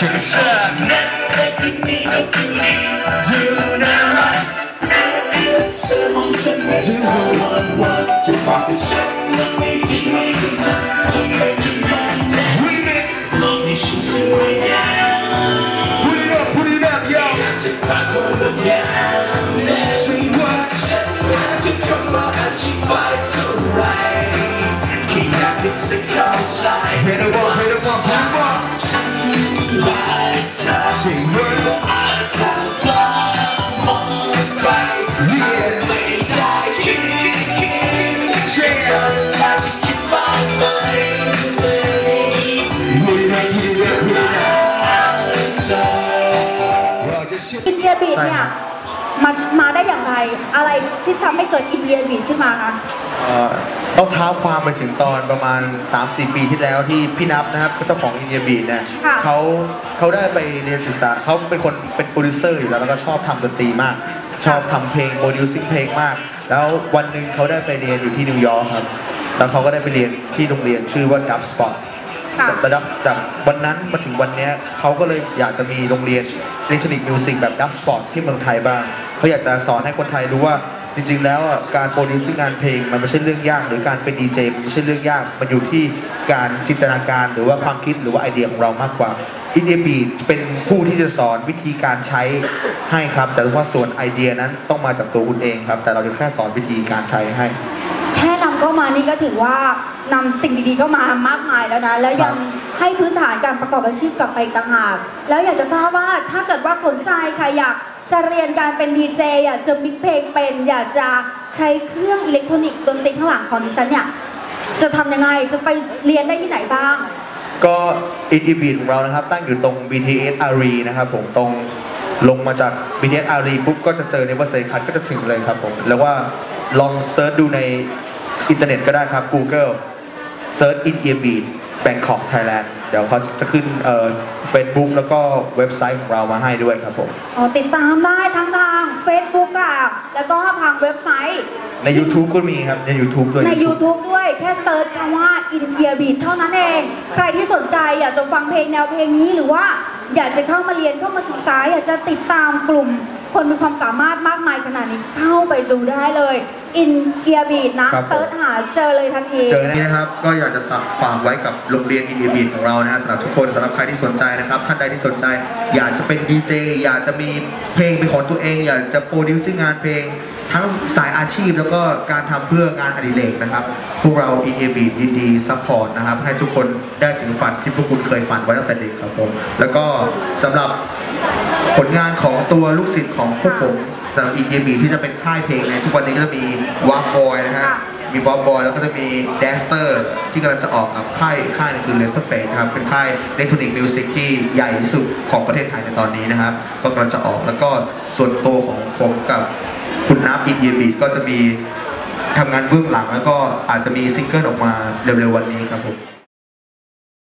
อินเดียบีทเนี่ยมาได้อย่างไรอะไรที่ทำให้เกิดอินเดียบีทขึ้นมาคะต้องเท้าความไปถึงตอนประมาณ 3-4 ปีที่แล้วที่พี่นับนะครับเจ้าของอินเดียบีทเนี่ยเขาได้ไปเรียนศึกษาเขาเป็นคนเป็นโปรดิวเซอร์อยู่แล้วก็ชอบทำดนตรีมากชอบทำเพลงโปรดิวซิ่งเพลงมากแล้ววันหนึ่งเขาได้ไปเรียนอยู่ที่นิวยอร์กครับแล้วเขาก็ได้ไปเรียนที่โรงเรียนชื่อว่าดับสปอร์ตระดับจากวันนั้นมาถึงวันนี้เขาก็เลยอยากจะมีโรงเรียนอิเล็กทรอนิกส์มิวสิกแบบดับสปอร์ตที่เมืองไทยบ้างเขาอยากจะสอนให้คนไทยรู้ว่าจริงๆแล้วการโปรดิวซ์งานเพลงมันไม่ใช่เรื่องยากหรือการเป็นดีเจมันไม่ใช่เรื่องยากมันอยู่ที่การจินตนาการหรือว่าความคิดหรือว่าไอเดียของเรามากกว่าอินเดียบีทเป็นผู้ที่จะสอนวิธีการใช้ให้ครับแต่ว่าส่วนไอเดียนั้นต้องมาจากตัวคุณเองครับแต่เราจะแค่สอนวิธีการใช้ให้แค่นำเข้ามานี่ก็ถือว่านำสิ่งดีๆเข้ามามากมายแล้วนะแล้วยังให้พื้นฐานการประกอบอาชีพกลับไปต่างหากแล้วอยากจะทราบว่าถ้าเกิดว่าสนใจใครอยากจะเรียนการเป็นดีเจอยากจะมิกเพลงเป็นอยากจะใช้เครื่องอิเล็กทรอนิกส์ดนตรีข้างหลังของดิฉันเนี่ยจะทำยังไงจะไปเรียนได้ที่ไหนบ้างก็อินเดียบีทของเรานะครับตั้งอยู่ตรง BTS อารีนะครับผมตรงลงมาจาก BTS อารีปุ๊บก็จะเจอในวัดเซคัทก็จะถึงเลยครับผมแล้วว่าลองเซิร์ชดูในอินเทอร์เน็ตก็ได้ครับ Google เซิร์ช India Beat Bangkok Thailand เดี๋ยวเขาจะขึ้นFacebook แล้วก็เว็บไซต์ของเรามาให้ด้วยครับผมติดตามได้ทั้งทาง Facebook แล้วก็ทางเว็บไซต์ใน YouTube ก็มีครับใน YouTube ด้วยใน YouTube ด้วยแค่เซิร์ชคำว่า India Beat เท่านั้นเองใครที่สนใจอยากจะฟังเพลงแนวเพลงนี้หรือว่าอยากจะเข้ามาเรียนเข้ามาศึกษาอยากจะติดตามกลุ่มคนมีความสามารถมากมายขนาดนี้เข้าไปดูได้เลยอินเดียบีทนะเซิร์ชหาเจอเลยทันทีเจอนี่นะครับก็อยากจะฝากไว้กับโรงเรียนอินเดียบีทของเรานะฮะสำหรับทุกคนสำหรับใครที่สนใจนะครับท่านใดที่สนใจอยากจะเป็นดีเจอยากจะมีเพลงเป็นของตัวเองอยากจะโปรดิวซ์งานเพลงทั้งสายอาชีพแล้วก็การทำเพื่องานอดิเรกนะครับพวกเราอินเดียบีทยินดีซัพพอร์ตนะครับให้ทุกคนได้ถึงฝันที่พวกคุณเคยฝันไว้ตั้งแต่เด็กครับผมแล้วก็สำหรับผลงานของตัวลูกศิษย์ของพวกผมสำหรับอินเดียบีทที่จะเป็นค่ายเพลงในทุกวันนี้ก็จะมีวาร์บอยนะฮะมีวาร์บอยแล้วก็จะมีเดสเตอร์ที่กำลังจะออกกับค่ายนึงคือเลสเตอร์เฟสครับเป็นค่ายอิเล็กทรอนิกส์มิวสิกที่ใหญ่ที่สุดของประเทศไทยในตอนนี้นะครับก็กำลังจะออกแล้วก็ส่วนตัวของผมกับคุณนับอินเดียบีทก็จะมีทำงานเบื้องหลังแล้วก็อาจจะมีซิงเกิลออกมาเร็วๆวันนี้ครับผม